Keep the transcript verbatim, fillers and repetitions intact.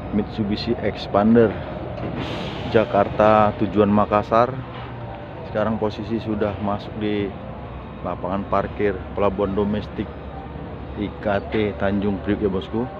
Mitsubishi Expander Jakarta tujuan Makassar. Sekarang posisi sudah masuk di lapangan parkir Pelabuhan Domestik I K T Tanjung Priok ya bosku.